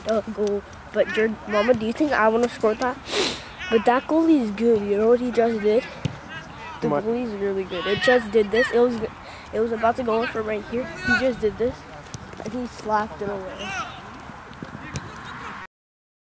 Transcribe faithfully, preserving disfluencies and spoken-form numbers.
a goal. But Jared, Mama, do you think I want to score that? But that goalie is good. You know what he just did? The goalie is really good. It just did this. It was it was about to go in for right here. He just did this, and he slapped it away.